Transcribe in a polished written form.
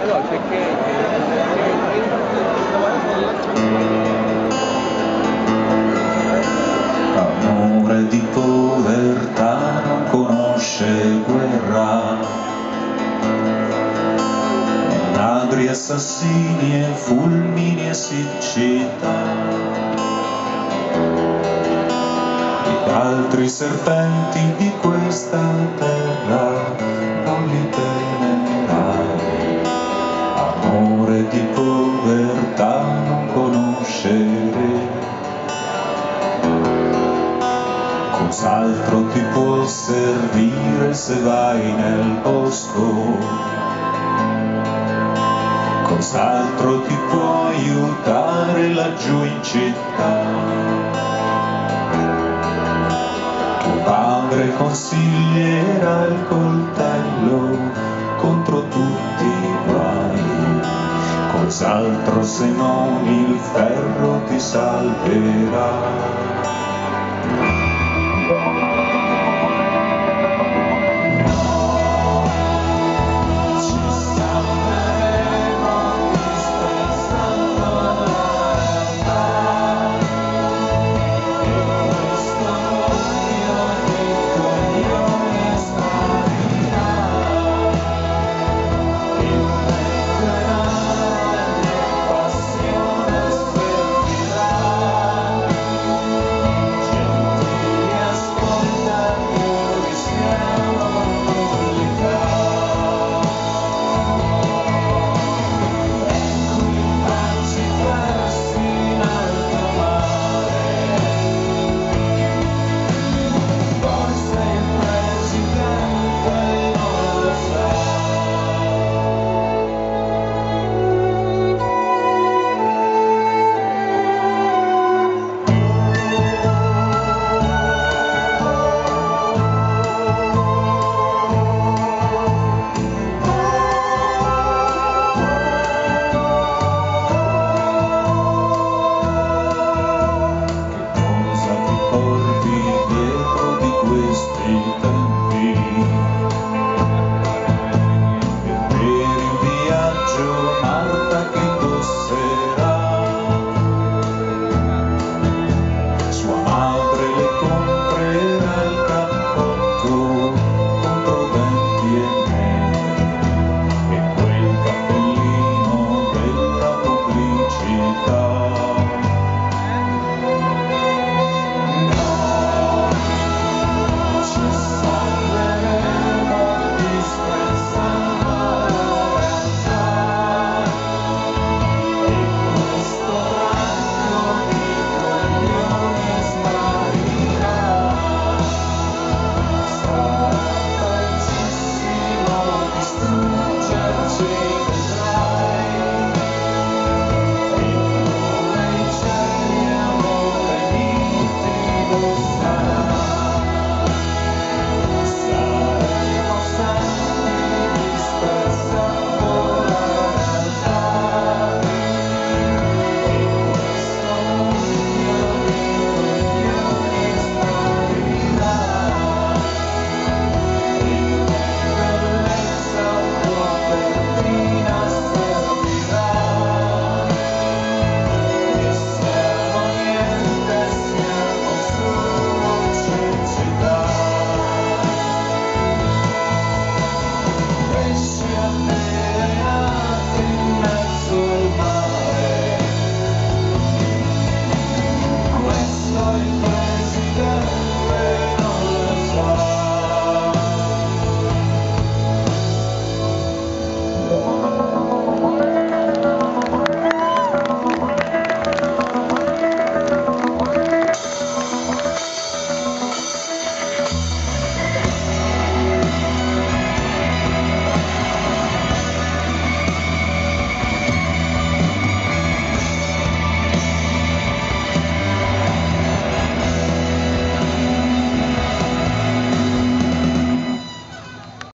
Amore di povertà non conosce guerra, ladri, assassini e fulmini e siccità, ed altri serpenti di questa terra non li temerai. Amore di povertà non conoscere. Cos'altro ti può servire se vai nel bosco? Cos'altro ti può aiutare laggiù in città? Tuo padre consiglierà il coltello contro tutti i guai. Cos'altro se non il ferro ti salverà?